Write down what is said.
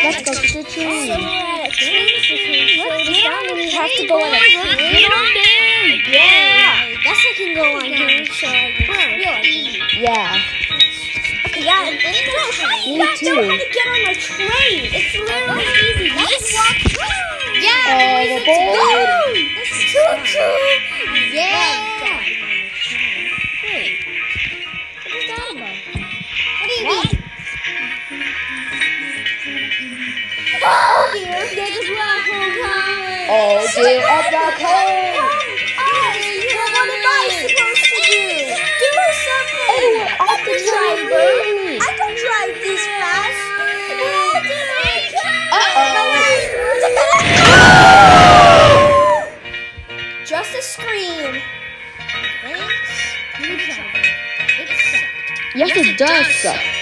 Let's go to the So train. we're at a train station. So this time we have to go on a train. Get on there. Yeah. I guess I can go on here so I can feel like it. Yeah. Okay, yeah. How do you not know how to get on a train? It's literally easy. You just walk through. Yeah, the board. Choo-choo. Yeah. Wait. What is that about? What do you mean? Oh dear, there's a black hole coming. Oh dear, a black hole. What am I supposed to do? Do something. Oh, I'm the driver. I can drive this fast. Just a scream. Thanks. Good job. It sucked. Yes, it does suck.